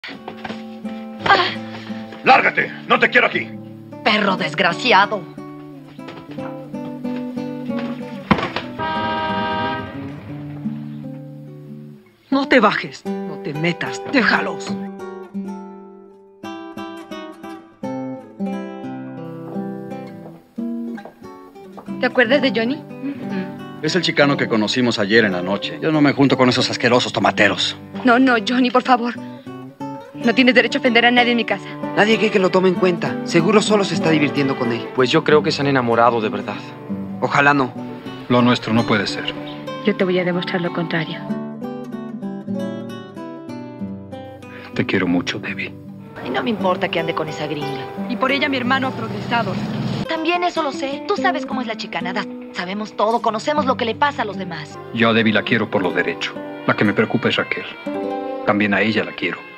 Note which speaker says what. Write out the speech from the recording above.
Speaker 1: ¡Lárgate! ¡No te quiero aquí!
Speaker 2: Perro desgraciado.
Speaker 3: No te bajes, no te metas, déjalos.
Speaker 4: ¿Te acuerdas de Johnny?
Speaker 5: Es el chicano que conocimos ayer en la noche. Yo no me junto con esos asquerosos tomateros.
Speaker 4: No, Johnny, por favor. No tienes derecho a ofender a nadie en mi casa.
Speaker 6: Nadie quiere que lo tome en cuenta. Seguro solo se está divirtiendo con él.
Speaker 7: Pues yo creo que se han enamorado de verdad.
Speaker 6: Ojalá no.
Speaker 8: Lo nuestro no puede ser.
Speaker 4: Yo te voy a demostrar lo contrario.
Speaker 8: Te quiero mucho, Debbie.
Speaker 2: Y no me importa que ande con esa gringa.
Speaker 3: Y por ella mi hermano ha progresado.
Speaker 2: También eso lo sé. Tú sabes cómo es la chicanada. Sabemos todo, conocemos lo que le pasa a los demás.
Speaker 8: Yo a Debbie la quiero por lo derecho. La que me preocupa es Raquel. También a ella la quiero.